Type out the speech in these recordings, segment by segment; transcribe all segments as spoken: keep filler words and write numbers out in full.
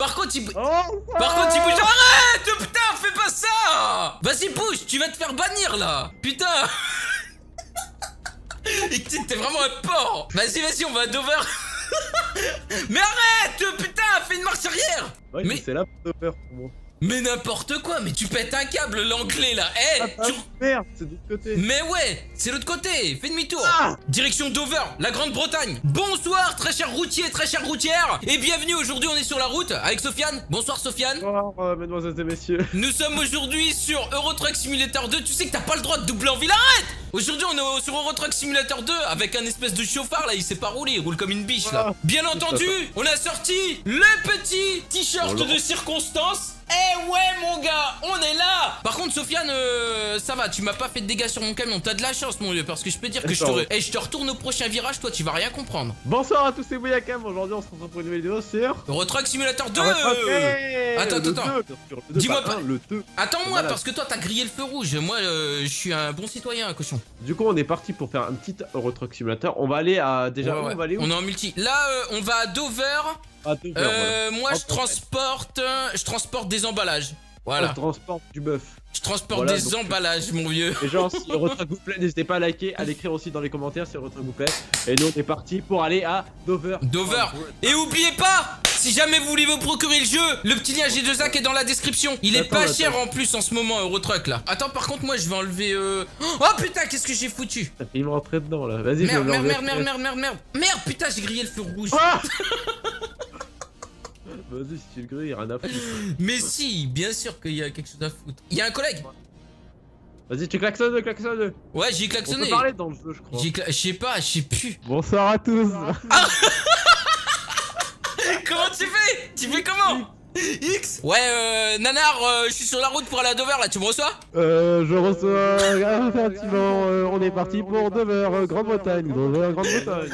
Par contre, il... Oh, Par contre, il bouge. Arrête, putain, fais pas ça. Vas-y, bouge, tu vas te faire bannir, là. Putain. Et t'es vraiment un porc. Vas-y, vas-y, on va à Dover. Mais arrête, putain, fais une marche arrière. Ouais, mais c'est là pour Dover pour moi. Mais n'importe quoi, mais tu pètes un câble, l'anglais là. Eh, hey, ah, tu... merde, c'est de l'autre côté. Mais ouais, c'est l'autre côté. Fais demi-tour. Ah Direction Dover, la Grande-Bretagne. Bonsoir, très chers routiers, très chères routières. Et bienvenue, aujourd'hui on est sur la route avec Sofiane. Bonsoir Sofiane. Bonsoir, euh, mesdemoiselles et messieurs. Nous sommes aujourd'hui sur Euro Truck Simulator deux. Tu sais que t'as pas le droit de doubler en ville, arrête. Aujourd'hui on est sur Euro Truck Simulator deux avec un espèce de chauffard là, il sait pas rouler, il roule comme une biche là. Bien entendu, on a sorti le petit t-shirt de circonstance. Eh ouais mon gars, on est là. Par contre Sofiane, euh, ça va, tu m'as pas fait de dégâts sur mon camion. T'as de la chance mon vieux, parce que je peux dire que je te, hey, je te retourne au prochain virage. Toi tu vas rien comprendre. Bonsoir à tous, c'est Bouyakam. Aujourd'hui on se retrouve pour une nouvelle vidéo sur Euro Truck Simulator deux. euh... Attends, attends, attends. Dis-moi pas. Le deux. Attends-moi parce que toi t'as grillé le feu rouge. Moi euh, je suis un bon citoyen, un cochon. Du coup on est parti pour faire un petit Euro Truck Simulator. On va aller à déjà ouais, où ouais. on va aller où On est en multi. Là euh, on va à Dover. À Dover euh, voilà. Moi je transporte, je transporte des emballages. Voilà. On transporte du bœuf. Je transporte voilà, des donc, emballages, mon vieux. Et genre, si Euro Truck vous plaît, n'hésitez pas à liker, à l'écrire aussi dans les commentaires si Euro Truck vous plaît. Et nous, on est parti pour aller à Dover. Dover. Et oubliez pas, si jamais vous voulez vous procurer le jeu, le petit lien G deux A qui est dans la description. Il est attends, pas attends. cher en plus en ce moment, Euro Truck là. Attends, par contre, moi, je vais enlever. Euh... Oh putain, qu'est-ce que j'ai foutu? Il me rentrait dedans là. Vas-y, merde, merde, merde, merde, merde, merde, merde. Merde, putain, j'ai grillé le feu rouge. Ah Vas-y, si tu le grilles, rien à foutre. Mais si, bien sûr qu'il y a quelque chose à foutre. Il y a un collègue. Vas-y, tu klaxonnes, klaxonnes. Ouais, j'ai klaxonné. On peut parler dans le jeu, je crois. J'ai cla... Je sais pas, je sais plus. Bonsoir à tous. Ah comment tu fais? Tu fais comment? X. Ouais, euh, Nanar, euh, je suis sur la route pour aller à Dover là, tu me reçois? Euh, je reçois. Effectivement, euh, on est parti pour Dover, euh, Grande-Bretagne. Dover, Grande-Bretagne.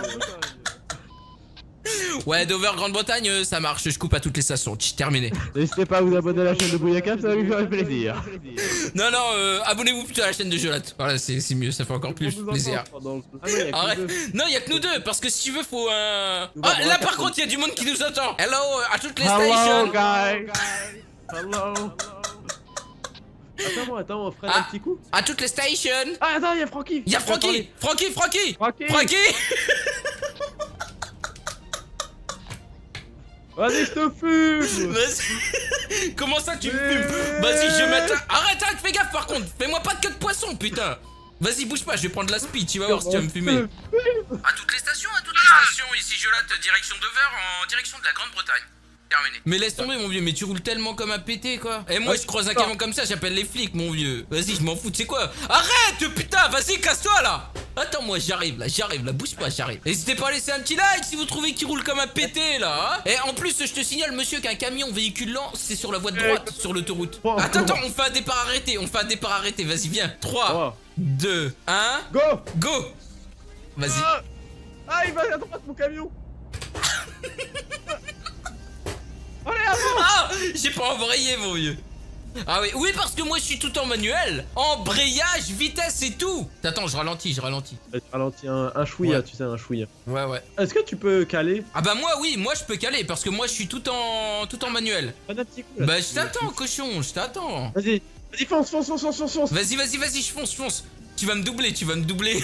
Ouais, Dover, Grande-Bretagne, euh, ça marche, je coupe à toutes les stations, terminé. N'hésitez pas à vous abonner à la chaîne de Bouyakam, ça va lui faire plaisir. Non, non, euh, abonnez-vous plutôt à la chaîne de Jolate. Voilà, c'est mieux, ça fait encore plus plaisir. Arrête. Non, il y a que nous deux, parce que si tu veux, faut un. Ah, là par contre, il y a du monde qui nous attend. Hello, à toutes les stations. Hello, guys. Hello. Attends-moi, attends, on freine ah, un petit coup. À toutes les stations. Ah, attends, il y a Francky. Il y a Francky. Francky, Francky. Francky. Francky. Vas-y, je te fume. Vas-y. Comment ça tu me fumes? Vas-y, je mets. Arrête, arrête, fais gaffe par contre. Fais-moi pas de queue de poisson, putain. Vas-y, bouge pas, je vais prendre la speed, tu vas voir si tu vas me fumer. À toutes les stations, à toutes les stations. Ici, Jolate, direction Dover, en direction de la Grande-Bretagne. Terminé. Mais laisse tomber, mon vieux, mais tu roules tellement comme un pété, quoi. Et moi, je croise un camion comme ça, j'appelle les flics, mon vieux. Vas-y, je m'en fous, tu sais quoi? Arrête, putain, vas-y, casse-toi là. Attends, moi, j'arrive là, j'arrive là, bouge pas, j'arrive. N'hésitez pas à laisser un petit like si vous trouvez qu'il roule comme un pété là. Hein. Et en plus, je te signale, monsieur, qu'un camion véhicule lent, c'est sur la voie de droite, sur l'autoroute. Attends, attends, on fait un départ arrêté, on fait un départ arrêté, vas-y, viens. trois, deux, un. Go. Go. Vas-y. Ah, ah, il va à droite, mon camion. Allez, avant. Ah, j'ai pas embrayé, mon vieux. Ah oui, oui, parce que moi je suis tout en manuel. Embrayage, vitesse et tout. Attends, je ralentis, je ralentis. Je ralentis un, un chouïa, ouais. Tu sais, un chouïa. Ouais, ouais. Est-ce que tu peux caler? Ah bah moi oui, moi je peux caler parce que moi je suis tout en tout en manuel. Pas d'un petit coup, là, bah je t'attends, cochon, je t'attends. Vas-y, vas-y, fonce, fonce, fonce, fonce, fonce. Vas-y, vas-y, vas-y, je fonce, je fonce. Tu vas me doubler, tu vas me doubler.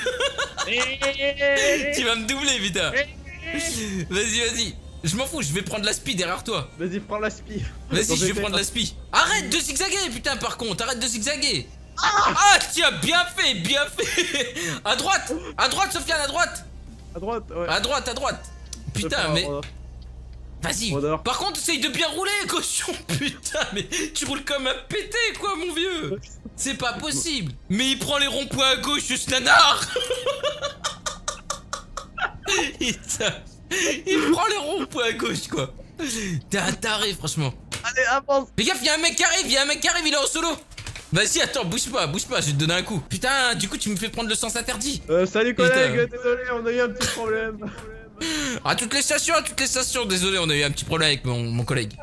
Tu vas me doubler, putain. Vas-y, vas-y. Je m'en fous, je vais prendre la spi derrière toi. Vas-y, prends la spi. Vas-y, je vais prendre la spi. Arrête de zigzaguer, putain, par contre, arrête de zigzaguer. Ah, ah tiens, bien fait, bien fait. À droite, à droite, Sofiane, à droite. À droite, ouais. À droite, à droite. Putain, mais. Vas-y. Par contre, essaye de bien rouler, cochon. Putain, mais tu roules comme un pété, quoi, mon vieux. C'est pas possible. Mais il prend les ronds-points à gauche, ce nanar. Putain. Il prend les ronds-points à gauche, quoi. T'es un taré, franchement. Allez, avance. Fais gaffe, y'a un mec qui arrive, y'a un mec qui arrive, il est en solo. Vas-y, attends, bouge pas, bouge pas, je vais te donner un coup. Putain, du coup, tu me fais prendre le sens interdit. Euh, salut collègue, désolé, on a eu un petit problème. À toutes les stations, à toutes les stations, désolé, on a eu un petit problème avec mon, mon collègue.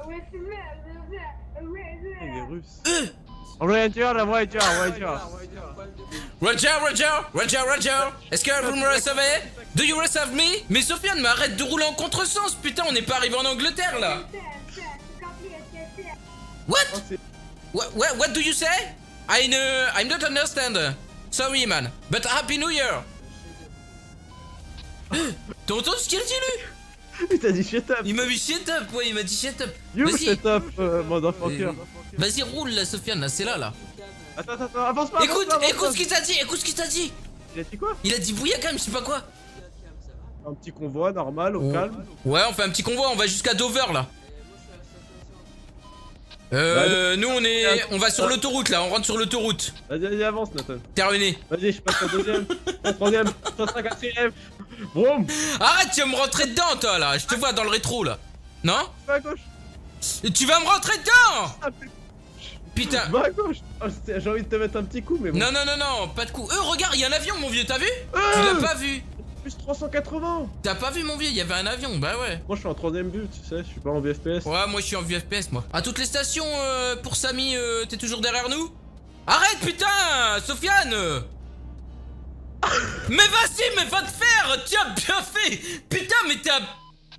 Il est russe. Euh voiture, la voiture, la voiture. Roger, Roger, Roger, Roger. Est-ce que vous me recevez? Do you receive me? Mais Sofiane, mais arrête de rouler en contresens, putain, on n'est pas arrivé en Angleterre là. What? Oh, c'est- What, what, what do you say? I uh, I'm not understand. Sorry man, but Happy New Year. T'as entendu ce qu'il a dit lui? Il t'a dit shut up. Il m'a mis shut up, ouais, il m'a dit shut up. You Vas-y. shut up, euh, motherfucker. Vas-y, roule là, Sofiane, là, c'est là, là. Attends, attends, attends, avance pas. Écoute, avance pas, avance écoute pas. ce qu'il t'a dit, écoute ce qu'il t'a dit. Il a dit quoi? Il a dit Bouyakam, je sais pas quoi. Un petit convoi normal, au Oh. calme. Ouais, on fait un petit convoi, on va jusqu'à Dover là. Euh, nous on est, on va sur l'autoroute là, on rentre sur l'autoroute. Vas-y, vas-y, avance, Nathan. Terminé. Vas-y, je passe la deuxième, la troisième, je passe la quatrième. Boum. Arrête, tu vas me rentrer dedans toi là, je te vois dans le rétro là. Non? Va à gauche. Tu vas me rentrer dedans. Ah, Putain. Va à gauche. Oh, c'est- j'ai envie de te mettre un petit coup, mais bon. Non, non, non, non, pas de coup. Euh, regarde, il y a un avion mon vieux, t'as vu? Euh Tu l'as pas vu? Plus trois cent quatre-vingts. T'as pas vu mon vieux, il y avait un avion, bah ouais. Moi, je suis en troisième vue, tu sais, je suis pas en V F P S. Ouais, moi je suis en vue F P S moi. À toutes les stations, euh, pour Samy, euh, t'es toujours derrière nous? Arrête putain, Sofiane. Mais vas-y, mais va te faire. Tu as bien fait. Putain, mais t'es un...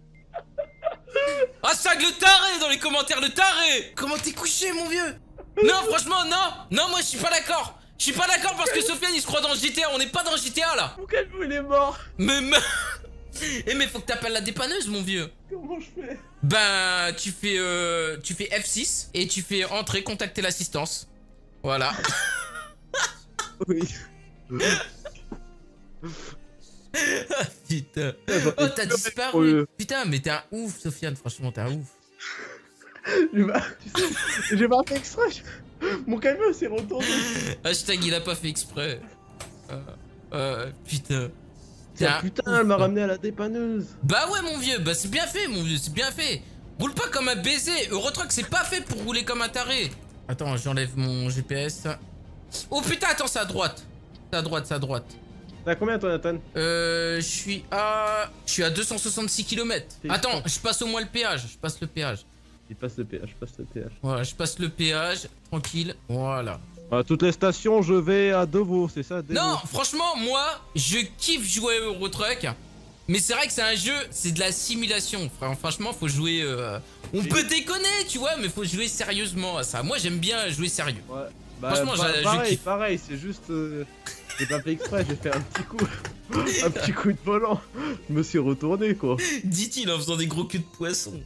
Ah, ça le taré dans les commentaires, le taré. Comment t'es couché mon vieux? Non, franchement, non. Non, moi je suis pas d'accord. Je suis pas d'accord parce que Sofiane il se croit dans G T A, on n'est pas dans G T A là. Mon calme, il est mort. Mais... mais... Eh mais faut que t'appelles la dépanneuse mon vieux. Comment je fais? Ben tu fais euh, tu fais F six et tu fais entrer contacter l'assistance. Voilà. Oui. Putain. Oh t'as disparu. Putain mais t'es un ouf Sofiane, franchement t'es un ouf. J'ai pas... J'ai pas fait exprès. Mon calme s'est retourné. Hashtag il a pas fait exprès. Euh, euh, putain. T'es Ah, un putain, ouf, elle m'a quoi. ramené à la dépanneuse. Bah ouais mon vieux, bah c'est bien fait mon vieux, c'est bien fait. Roule pas comme un baiser, Eurotruck c'est pas fait pour rouler comme un taré. Attends, j'enlève mon G P S. Oh putain, attends, c'est à droite. C'est à droite, c'est à droite. T'as combien toi, Nathan? Euh, je suis à... Je suis à deux cent soixante-six kilomètres. Attends, je passe au moins le péage, je passe le péage. Il passe le péage, je passe le péage. Voilà, je passe le péage, tranquille, voilà. À toutes les stations, je vais à Devo, c'est ça? Devo. Non, franchement, moi, je kiffe jouer à Eurotruck. Mais c'est vrai que c'est un jeu, c'est de la simulation. Frère. Franchement, faut jouer... Euh... On peut déconner, tu vois, mais faut jouer sérieusement à ça. Moi, j'aime bien jouer sérieux. Ouais. Bah, Franchement, pa- je- je pareil, kiffe. pareil, c'est juste... Euh, j'ai pas fait exprès, j'ai fait un petit coup. Un petit coup de volant. Je me suis retourné, quoi. Dit-il en faisant des gros queues de poisson.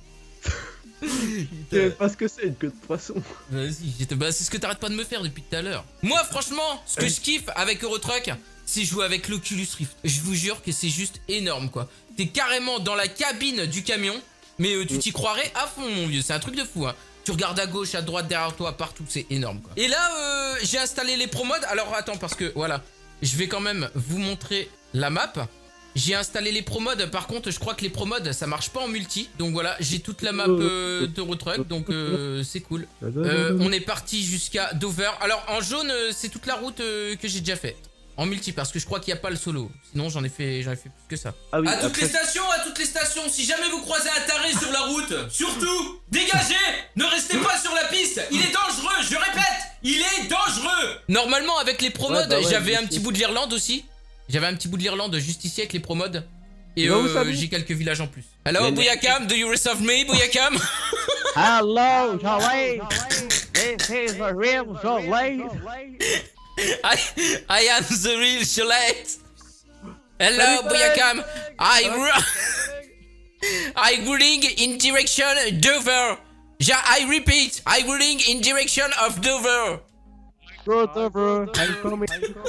Je sais même pas ce que c'est, une queue de poisson. Vas-y, j'étais- bah, c'est ce que t'arrêtes pas de me faire depuis tout à l'heure. Moi, franchement, ce que je kiffe avec Eurotruck, c'est jouer avec l'Oculus Rift. Je vous jure que c'est juste énorme, quoi. T'es carrément dans la cabine du camion, mais euh, tu t'y croirais à fond, mon vieux. C'est un truc de fou, hein. Tu regardes à gauche, à droite, derrière toi, partout, c'est énorme, quoi. Et là, euh, j'ai installé les pro modes. Alors, attends, parce que, voilà, je vais quand même vous montrer la map. J'ai installé les pro modes, par contre je crois que les pro modes ça marche pas en multi. Donc voilà, j'ai toute la map euh, d'Eurotruck, donc euh, c'est cool. Euh, on est parti jusqu'à Dover. Alors en jaune euh, c'est toute la route euh, que j'ai déjà fait. En multi parce que je crois qu'il n'y a pas le solo. Sinon j'en ai fait j'en ai fait plus que ça. Ah oui, à toutes après- les stations, à toutes les stations, si jamais vous croisez un taré sur la route, surtout, dégagez. Ne restez pas sur la piste. Il est dangereux, je répète, il est dangereux. Normalement avec les pro Ouais, modes, bah ouais, j'avais je un sais. petit bout de l'Irlande aussi. J'avais un petit bout de l'Irlande juste ici avec les pro modes. Et Bah, où euh, ça, lui j'ai quelques villages en plus. Hello Mais- Bouyakam, do you receive me Bouyakam? Hello, Jolie. This is the real Jolie. I, I am the real Cholet. Hello Bouyakam. I I running in direction Dover. Ja, I repeat, I running in direction of Dover. Whatever. I'm coming.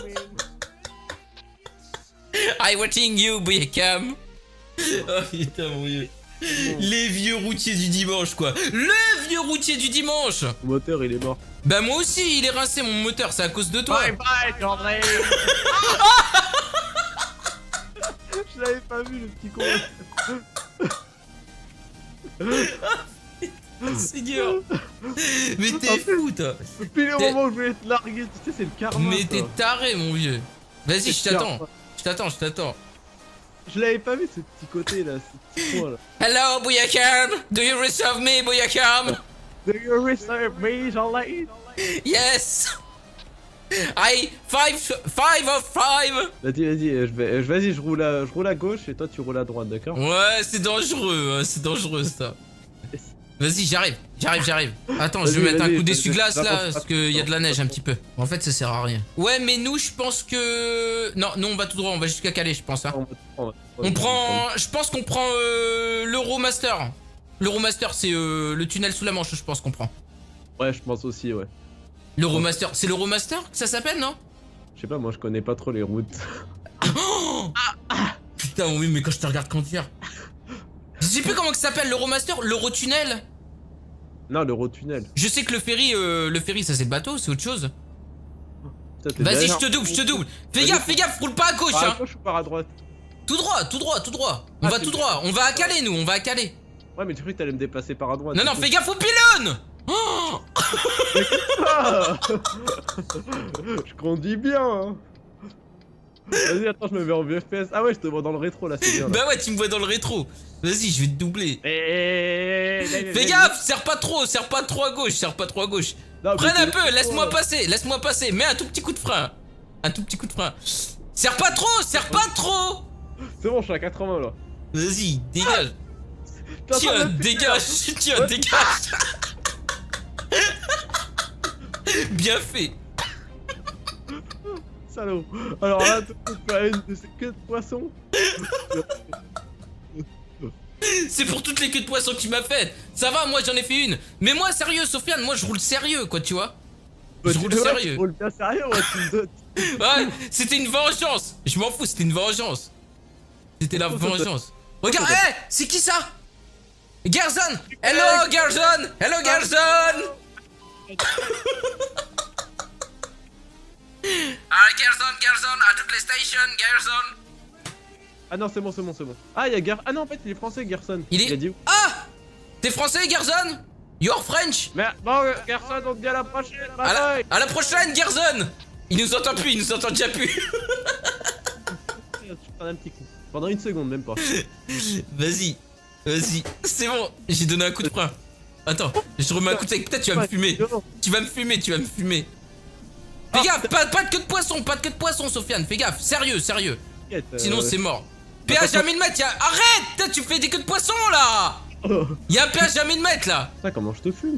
I waiting you Bouyakam. Oh putain mon vieux. Les vieux routiers du dimanche quoi. Le vieux routier du dimanche. Le moteur, il est mort. Bah moi aussi il est rincé mon moteur, c'est à cause de toi. Bye bye, Jolie. Je l'avais pas vu, le petit con. Seigneur. Mais t'es fou toi. Depuis le T'es- moment où je voulais te larguer, tu sais, c'est le karma. Mais ça. t'es taré mon vieux. Vas-y C'est je le t'attends. karma. Je t'attends, je t'attends. Je l'avais pas vu, ce petit côté là, ce petit point là. Hello Bouyakam. Do you receive me Bouyakam? Do you receive me, Jolie? Yes. I five five of five. Vas-y, vas-y, euh, je vais, euh, vas-y, je roule à, je roule à gauche et toi tu roules à droite, d'accord? Ouais c'est dangereux, hein, c'est dangereux ça. Vas-y, j'arrive, j'arrive, j'arrive. Attends, je vais mettre un coup d'essuie-glace là, parce qu'il y a de la neige un petit peu. En fait, ça sert à rien. Ouais, mais nous, je pense que... Non, nous, on va tout droit, on va jusqu'à Calais, je pense. Hein. On prend... Je pense qu'on prend euh, l'Euromaster. L'Euromaster, c'est euh, le tunnel sous la Manche, je pense qu'on prend. Ouais, je pense aussi, ouais. L'Euromaster, c'est l'Euromaster que ça s'appelle, non? Je sais pas, moi, je connais pas trop les routes. Oh ah, putain, oui, mais quand je te regarde conduire... Je sais plus comment ça s'appelle, l'Euromaster, l'Eurotunnel. Non, l'Eurotunnel. Je sais que le ferry, euh, le ferry, ça c'est le bateau, c'est autre chose. Vas-y, je te double, je te double. Fais gaffe, fais gaffe, roule pas à gauche, par hein. à gauche ou par à droite? Tout droit, tout droit, tout droit. On ah, va tout droit, on va à Calais, nous, on va à Calais. Ouais, mais tu crois que t'allais me dépasser par à droite? Non, non, fais gaffe aux pylônes. Oh ah je conduis bien, hein. Vas-y, attends, je me mets en V F P S. Ah ouais, je te vois dans le rétro là, c'est bien. Là. Bah ouais, tu me vois dans le rétro. Vas-y, je vais te doubler. Et... Fais gaffe, serre pas trop, serre pas trop à gauche, serre pas trop à gauche. Freine un peu, laisse-moi passer, laisse-moi passer. Mets un tout petit coup de frein. Un tout petit coup de frein. Serre pas trop, serre pas trop. C'est bon, je suis à quatre-vingts là. Vas-y, dégage. Ah tiens, dégage, tiens, ouais. Dégage. Bien fait. Salaud. Alors là, tu fais une de ces queues de poisson. C'est pour toutes les queues de poisson qu'il m'a faites. Ça va, moi j'en ai fait une. Mais moi, sérieux, Sofiane, moi je roule sérieux, quoi, tu vois. Bah, je roule ouais, sérieux. Je roule bien sérieux, ouais, tu me donnes. Ouais, c'était une vengeance. Je m'en fous, c'était une vengeance. C'était la vengeance. Regarde, hé, hey, c'est qui ça? Gerson. Hello, Gerson. Hello, Gerson. Ah, Gerson, Gerson, à toutes les stations, Gerson. Ah non, c'est bon, c'est bon, c'est bon. Ah, il y a Gerson. Ah non, en fait, il est français, Gerson. Il est. Il a dit où? Ah, t'es français, Gerson? You're French. Mais bon, Gerson, on te dit à la prochaine. À la, à la prochaine, Gerson. Il nous entend plus, il nous entend déjà plus. Je prends un petit coup. Pendant une seconde, même pas. Vas-y, vas-y. C'est bon, j'ai donné un coup de frein. Attends, je remets un coup de sec. Peut-être tu vas me fumer. Tu vas me fumer, tu vas me fumer. Fais gaffe, pas, pas de queue de poisson, pas de queue de poisson, Sofiane. Fais gaffe, sérieux, sérieux. Sinon, c'est mort. Péage à mille mètres, y'a... Arrête! Tu fais des queues de poisson là! Y'a un péage à mille mètres là! Ça, comment je te fume?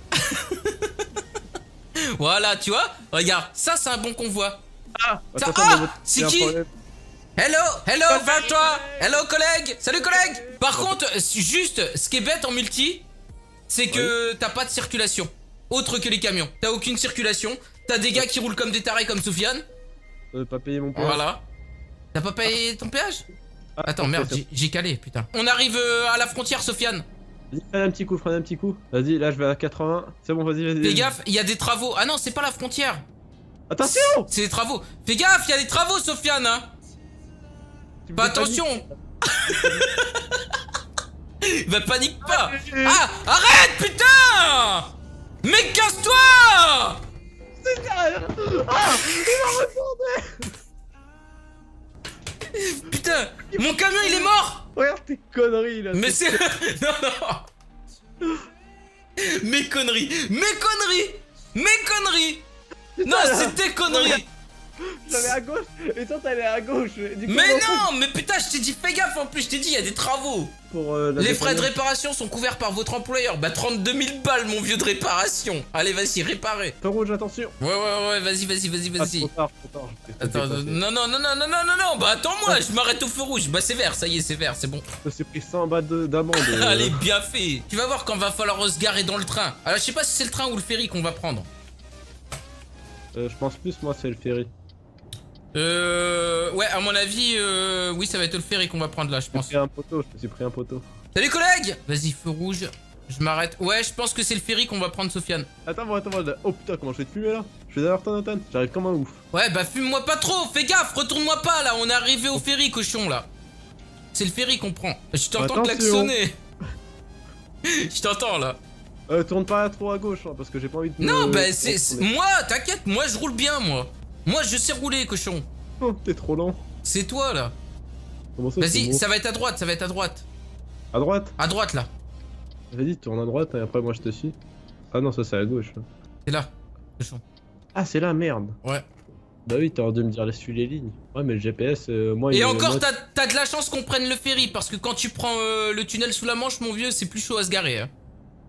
Voilà, tu vois? Regarde, ça c'est un bon convoi. Ah! Ça... Ah! C'est qui? Hello! Hello, vers toi! Hello, collègue! Salut, collègue! Par contre, juste, ce qui est bête en multi, c'est que oui. T'as pas de circulation. Autre que les camions. T'as aucune circulation. T'as des gars qui roulent comme des tarés comme Sofiane. Euh, pas payer mon péage. Voilà. T'as pas payé ton péage? Ah, attends, merde, j'ai calé, putain. On arrive euh, à la frontière, Sofiane. Vas-y, freine un petit coup, freine un petit coup. Vas-y, là je vais à quatre-vingts. C'est bon, vas-y, vas-y. Fais gaffe, il y a des travaux. Ah non, c'est pas la frontière. Attention! C'est des travaux. Fais gaffe, il y a des travaux, Sofiane, hein. Pas attention. Bah panique pas. Ah, arrête, putain. Mais casse-toi. C'est derrière. Ah, il m'a retourné. Putain, mon camion il est mort. Regarde tes conneries là. Mais c'est... Non, non. Mes conneries. Mes conneries. Mes conneries. Non, c'est tes conneries. J'allais à gauche et toi t'allais à gauche. Du coup, mais non, mais putain, je t'ai dit fais gaffe en plus, je t'ai dit il y a des travaux. Pour euh, les frais de réparation sont couverts par votre employeur. Bah trente-deux mille balles mon vieux de réparation. Allez vas-y, réparer. Feu rouge, attention. Ouais ouais ouais, vas-y vas-y vas-y vas-y. Ah, trop tard, trop tard. Attends, non non non non non non non non, bah attends-moi, je m'arrête au feu rouge. Bah c'est vert, ça y est, c'est vert, c'est bon. Je me suis pris cent bahts d'amende. euh... Allez, bien fait. Tu vas voir quand va falloir se garer dans le train. Alors je sais pas si c'est le train ou le ferry qu'on va prendre. Euh, je pense plus moi c'est le ferry. Euh... Ouais, à mon avis, euh... oui, ça va être le ferry qu'on va prendre là, je pense. Je me suis pris un poteau, je me suis pris un poteau. Salut collègues. Vas-y, feu rouge. Je m'arrête. Ouais, je pense que c'est le ferry qu'on va prendre, Sofiane. Attends, moi, attends, moi. Oh putain, comment je vais te fumer là? Je suis derrière toi, Nathan. J'arrive comme un ouf. Ouais, bah fume-moi pas trop. Fais gaffe, retourne-moi pas là. On est arrivé au ferry, cochon là. C'est le ferry qu'on prend. Je t'entends klaxonner. Je t'entends là. Euh, tourne pas trop à gauche, hein, parce que j'ai pas envie de. Non, me... bah c'est. Moi, t'inquiète, moi je roule bien, moi. Moi, je sais rouler, cochon. Oh, t'es trop lent. C'est toi là. Vas-y, ça va être à droite, ça va être à droite. À droite? À droite là. Vas-y, tourne à droite et après moi je te suis. Ah non, ça c'est à gauche. C'est là, cochon. Ah, c'est là, merde. Ouais. Bah oui, t'as dû me dire, laisse-tu les lignes. Ouais, mais le G P S, euh, moi. Et il encore, moi... t'as de la chance qu'on prenne le ferry parce que quand tu prends euh, le tunnel sous la Manche, mon vieux, c'est plus chaud à se garer. Hein.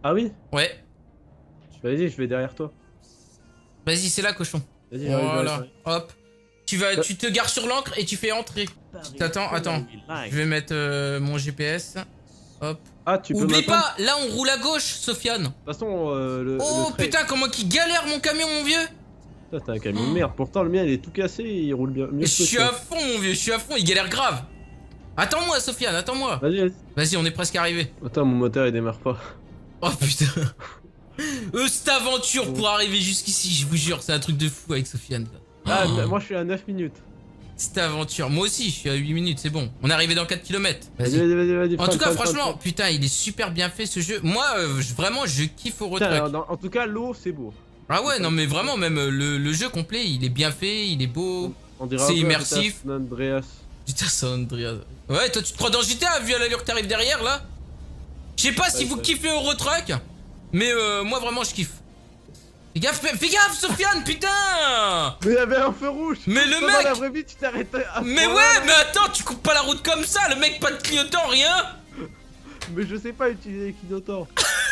Ah oui? Ouais. Vas-y, je vais derrière toi. Vas-y, c'est là, cochon. Vas-y, j'arrive, Voilà, j'arrive. hop. Tu vas, tu te gares sur l'ancre et tu fais entrer. T'attends, attends. Je vais mettre euh, mon G P S. Hop. Ah, tu peux Oublie m'attendre. pas, là on roule à gauche, Sofiane. De toute façon, euh, le. Oh le trait- putain, comment qu'il galère mon camion, mon vieux. Putain, t'as un camion de merde. Pourtant, le mien, il est tout cassé et il roule bien. Mieux Je que suis toi. à fond, mon vieux, je suis à fond, il galère grave. Attends-moi, Sofiane, attends-moi. Vas-y, vas-y. Vas-y, on est presque arrivé. Attends, mon moteur, il démarre pas. Oh putain. Euh, cette aventure pour arriver jusqu'ici, je vous jure, c'est un truc de fou avec Sofiane. Ah, Oh. moi, je suis à neuf minutes. Cette aventure, moi aussi, je suis à huit minutes, c'est bon. On est arrivé dans quatre kilomètres. Vas-y, vas-y, vas-y, vas-y. En freine, tout cas, freine, franchement, freine, freine. putain, il est super bien fait ce jeu. Moi, euh, je- vraiment, je kiffe au Putain, retruck. en, en tout cas, l'eau, c'est beau. Ah ouais, non mais vraiment, même euh, le, le jeu complet, il est bien fait, il est beau. On dirait C'est un peu immersif. San Andreas. Putain, c'est Andreas. Ouais, toi, tu te crois dans G T A vu à l'allure que t'arrives derrière là? Je sais pas si Ouais, vous ouais. kiffez Eurotruck, mais euh, moi vraiment, je kiffe. Fais gaffe, fais gaffe, Sofiane, putain! Mais il y avait un feu rouge. Mais le Toi, Dans la mec! vraie vie, tu t'arrêtais à ce Mais point-là, ouais, là. mais attends, tu coupes pas la route comme ça, le mec, pas de clignotant, rien! Mais je sais pas utiliser les clignotants.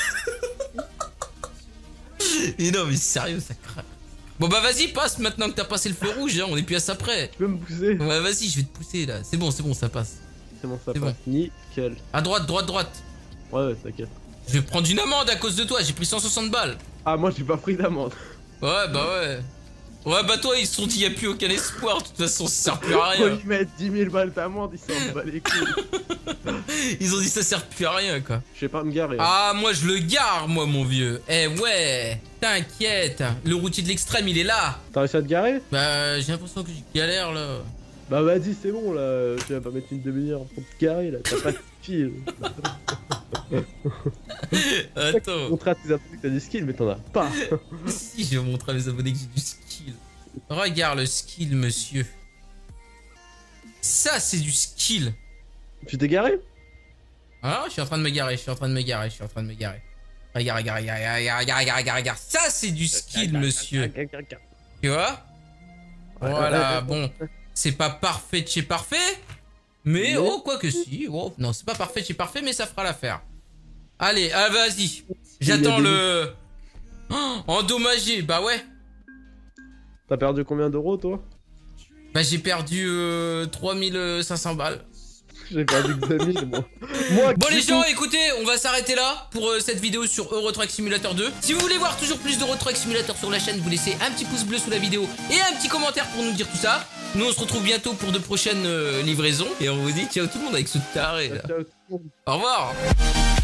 Et non, mais sérieux, ça craque. Bon bah vas-y, passe maintenant que t'as passé le feu rouge, hein, on est plus à ça près. Tu peux me pousser? Ouais, vas-y, je vais te pousser là. C'est bon, c'est bon, ça passe. C'est bon, ça C'est passe. Nickel. À droite, droite, droite. Ouais, ouais, t'inquiète. Je vais prendre une amende à cause de toi, j'ai pris cent soixante balles. Ah, moi, j'ai pas pris d'amende. Ouais, bah ouais. Ouais, bah toi, ils se sont dit, y'a plus aucun espoir, de toute façon, ça sert plus à Faut rien. lui mettre dix mille balles d'amende, il s'en bat les couilles. Ils ont dit, ça sert plus à rien, quoi. Je sais pas me garer. hein. Ah, moi, je le gare, moi, mon vieux. Eh ouais, t'inquiète. Le routier de l'extrême, il est là. T'as réussi à te garer? Bah, j'ai l'impression que je galère, là. Bah, vas-y, c'est bon, là. Tu vas pas mettre une demi-heure pour te garer, là. T'as pas de skill. Attends. Montrer à tes abonnés que t'as du skill, mais t'en as pas. Si, je vais montrer à mes abonnés que j'ai du skill. Regarde le skill, monsieur. Ça, c'est du skill. Tu t'es garé? Ah, je suis en train de me garer, je suis en train de me garer, je suis en train de me garer. Regarde, regarde, regarde, regarde, regarde, regarde, regarde, regarde. Ça, c'est du skill, monsieur. Tu vois? Voilà, bon. C'est pas parfait de chez parfait. Mais, Mais- oh, quoi que si. Oh, non, c'est pas parfait de chez parfait, mais ça fera l'affaire. Allez, ah, vas-y. J'attends Il a le... Oh, endommagé, bah ouais. T'as perdu combien d'euros, toi? Bah j'ai perdu euh, trois mille cinq cents balles. J'ai perdu que deux mille, moi. Moi, Bon du les coup- gens, écoutez, on va s'arrêter là pour euh, cette vidéo sur Euro Truck Simulator deux. Si vous voulez voir toujours plus d'Euro Truck Simulator sur la chaîne, vous laissez un petit pouce bleu sous la vidéo et un petit commentaire pour nous dire tout ça. Nous on se retrouve bientôt pour de prochaines euh, livraisons et on vous dit ciao tout le monde avec ce taré là. Ciao, tout le monde. Au revoir.